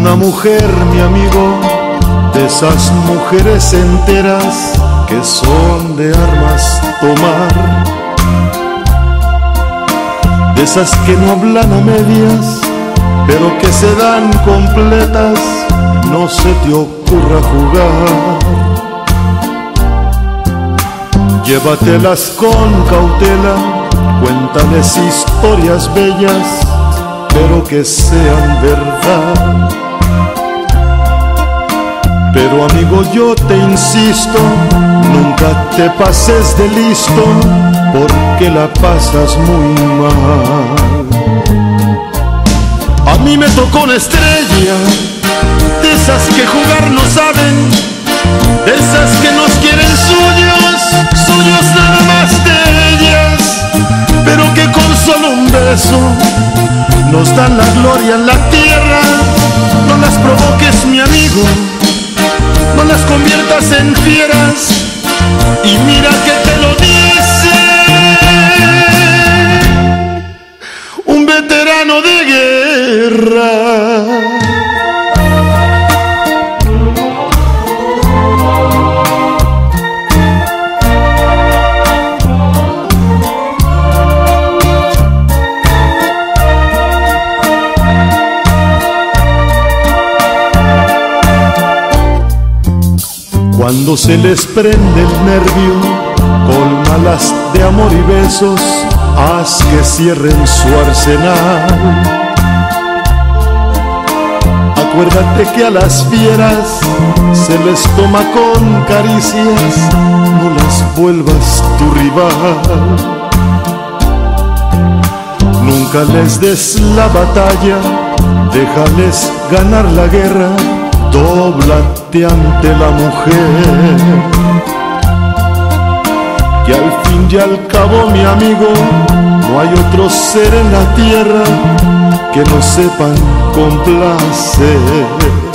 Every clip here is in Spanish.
una mujer, mi amigo, de esas mujeres enteras que son de armas tomar, de esas que no hablan a medias, pero que se dan completas, no se te ocurra jugar. Llévatelas con cautela, cuéntales historias bellas, pero que sean verdad. Pero amigo, yo te insisto, nunca te pases de listo, porque la pasas muy mal. A mí me tocó una estrella, de esas que jugar no saben, de esas que nos quieren suyos, suyos nada más de ellas, pero que con solo un beso nos dan la gloria en la tierra. No las provoques, mi amigo, no las conviertas en fieras, y mira que te lo dice un veterano de guerra. Cuando se les prende el nervio, cólmalas de amor y besos, haz que cierren su arsenal. Acuérdate que a las fieras se les toma con caricias, no las vuelvas tu rival. Nunca les des la batalla, déjales ganar la guerra, dóblate ante la mujer, que al fin y al cabo, mi amigo, no hay otro ser en la tierra que nos sepan complacer.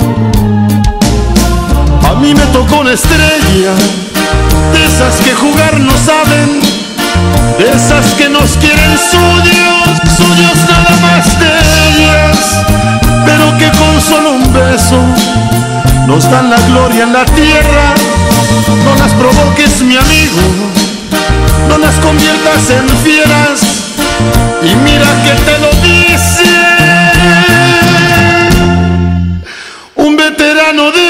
A mí me tocó una estrella, de esas que jugar no saben, de esas que nos quieren suyos, suyos nada más de ellas, pero que con solo un beso nos dan la gloria en la tierra. No las provoques, mi amigo, no las conviertas en fieras, y mira que te lo dice un veterano de